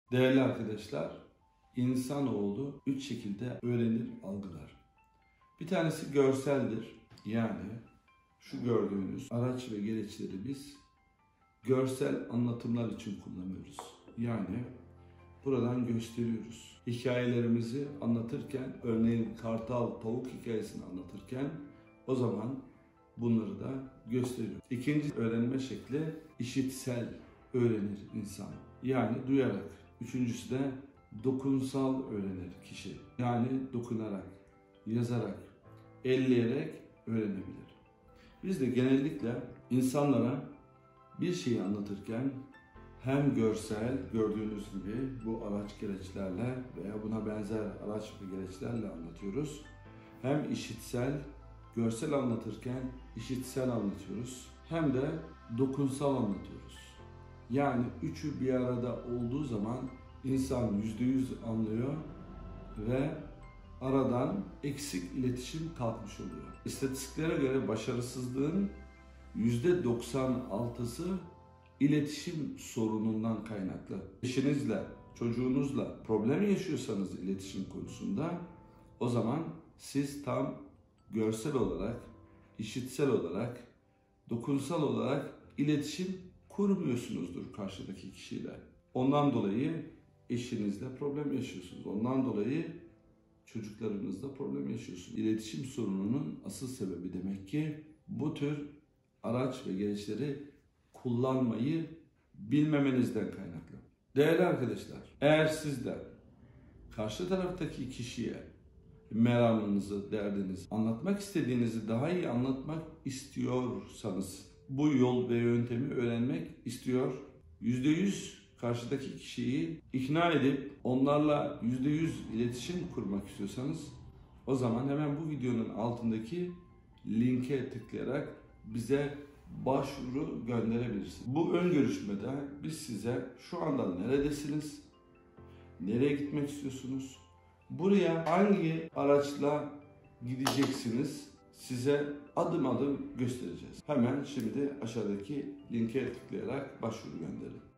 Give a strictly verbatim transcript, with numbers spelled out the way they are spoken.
Değerli arkadaşlar, insanoğlu üç şekilde öğrenir, algılar. Bir tanesi görseldir. Yani şu gördüğünüz araç ve gereçleri biz görsel anlatımlar için kullanıyoruz. Yani buradan gösteriyoruz. Hikayelerimizi anlatırken, örneğin kartal, tavuk hikayesini anlatırken o zaman bunları da gösteriyoruz. İkinci öğrenme şekli işitsel öğrenir insan. Yani duyarak. Üçüncüsü de dokunsal öğrenir kişi. Yani dokunarak, yazarak, elleyerek öğrenebilir. Biz de genellikle insanlara bir şeyi anlatırken hem görsel, gördüğünüz gibi bu araç gereçlerle veya buna benzer araç ve gereçlerle anlatıyoruz. Hem işitsel, görsel anlatırken işitsel anlatıyoruz. Hem de dokunsal anlatıyoruz. Yani üçü bir arada olduğu zaman insan yüzde yüz anlıyor ve aradan eksik iletişim kalkmış oluyor. İstatistiklere göre başarısızlığın yüzde doksan altısı iletişim sorunundan kaynaklı. Eşinizle, çocuğunuzla problem yaşıyorsanız iletişim konusunda o zaman siz tam görsel olarak, işitsel olarak, dokunsal olarak iletişim kurmuyorsunuzdur karşıdaki kişiyle. Ondan dolayı eşinizle problem yaşıyorsunuz. Ondan dolayı çocuklarınızla problem yaşıyorsunuz. İletişim sorununun asıl sebebi demek ki bu tür araç ve gereçleri kullanmayı bilmemenizden kaynaklı. Değerli arkadaşlar, eğer siz de karşı taraftaki kişiye meramınızı, derdinizi, anlatmak istediğinizi daha iyi anlatmak istiyorsanız, bu yol ve yöntemi öğrenmek istiyor, yüzde yüz karşıdaki kişiyi ikna edip onlarla yüzde yüz iletişim kurmak istiyorsanız, o zaman hemen bu videonun altındaki linke tıklayarak bize başvuru gönderebilirsiniz. Bu ön görüşmede biz size şu anda neredesiniz, nereye gitmek istiyorsunuz, buraya hangi araçla gideceksiniz size adım adım göstereceğiz. Hemen şimdi aşağıdaki linke tıklayarak başvuru gönderin.